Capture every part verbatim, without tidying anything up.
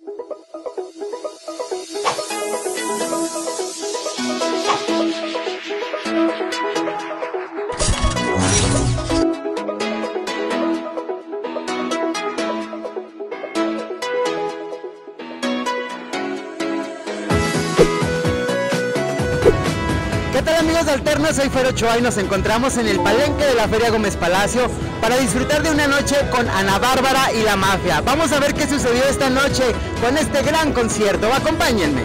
¿Qué tal, amigos de Alterna? Soy Fer Ochoa y nos encontramos en el palenque de la Feria Gómez Palacio para disfrutar de una noche con Ana Bárbara y la Mafia. Vamos a ver qué sucedió esta noche con este gran concierto. Acompáñenme.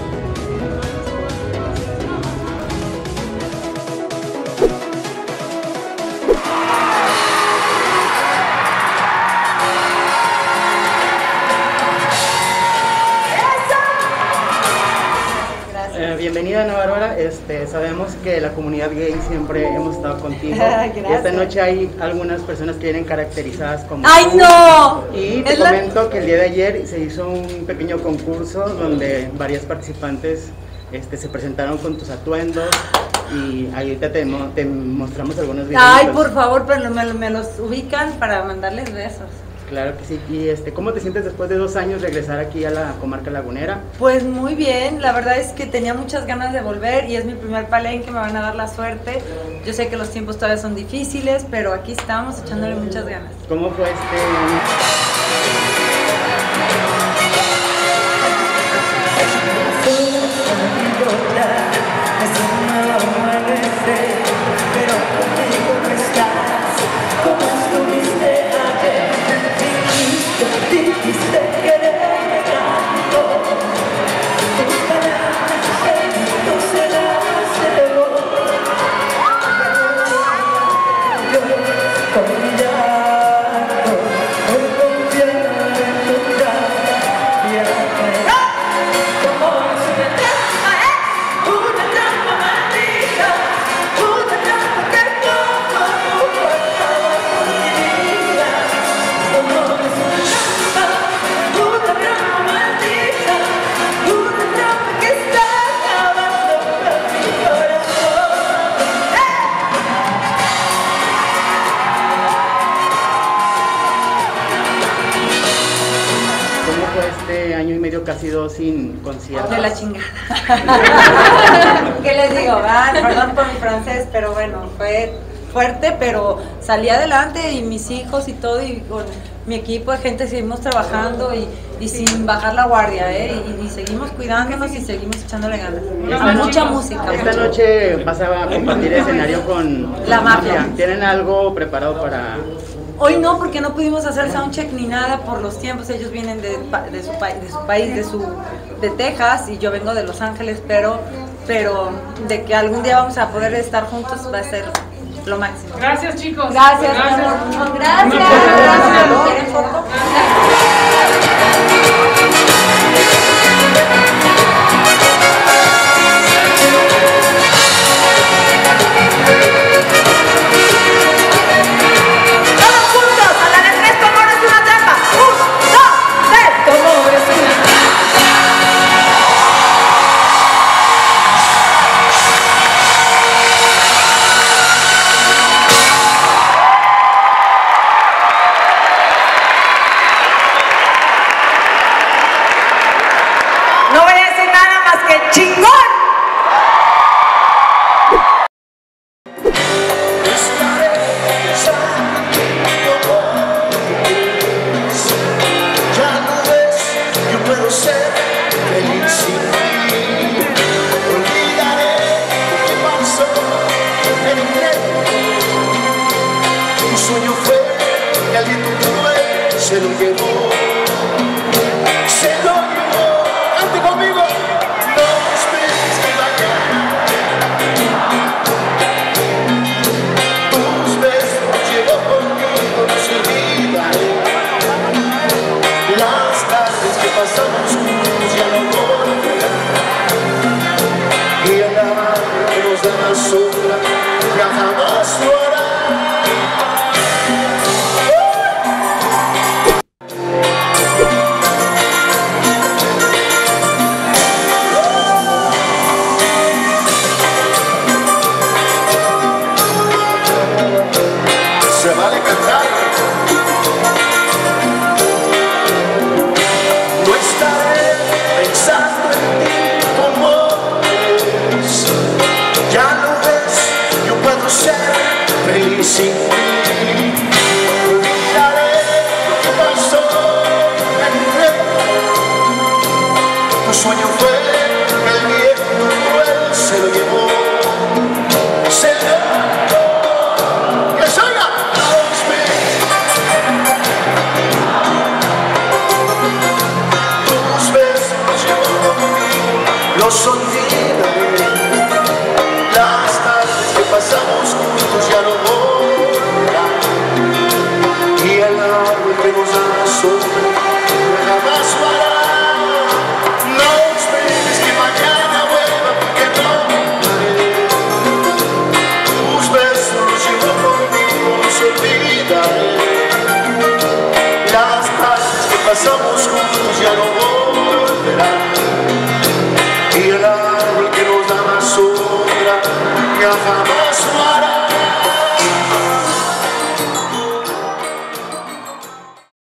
Eh, bienvenida, Ana Bárbara. Este, sabemos que la comunidad gay siempre hemos estado contigo. Y esta noche hay algunas personas que vienen caracterizadas como ¡ay, tú. no! Y te comento la... que el día de ayer se hizo un pequeño concurso donde varias participantes este, se presentaron con tus atuendos y ahorita te, te mostramos algunos videos. Ay, por favor, pero me, me los ubican para mandarles besos. Claro que sí. Y este, ¿cómo te sientes después de dos años regresar aquí a la comarca lagunera? Pues muy bien, la verdad es que tenía muchas ganas de volver y es mi primer palenque, me van a dar la suerte. Yo sé que los tiempos todavía son difíciles, pero aquí estamos echándole muchas ganas. ¿Cómo fue este...? Este año y medio que ha sido sin conciertos. De la chingada. ¿Qué les digo? Ah, perdón por mi francés, pero bueno, fue fuerte, pero salí adelante y mis hijos y todo, y con mi equipo de gente seguimos trabajando y, y sin bajar la guardia, ¿eh? Y, y seguimos cuidándonos y seguimos echándole ganas. A mucha música. Esta noche vas a compartir escenario con la Mafia. ¿Tienen algo preparado para...? Hoy no, porque no pudimos hacer soundcheck ni nada por los tiempos. Ellos vienen de, de, su, de su país, de, su, de Texas, y yo vengo de Los Ángeles, pero, pero de que algún día vamos a poder estar juntos va a ser lo máximo. Gracias, chicos. Gracias. Gracias. Gracias. Gracias. ¿Quieren foto? Se lo llevó, se lo llevó, cante conmigo. Dos veces que vaya, tus besos llevo conmigo, no se olvidaré. Las tardes que pasamos juntos ya no volverán, y el amor que nos da la sombra ya jamás lo hará. vivir sin ti. Olvidaré lo que pasó entre tu sueño fue el viento cruel se lo llevó, se lo llevó. Que salga los besos, tus besos llevo conmigo, los olvidaré. Las tardes que pasamos juntos ya no volverán, y el árbol que nos da la sombra jamás parará. Las tardes que pasamos juntos ya no volverán.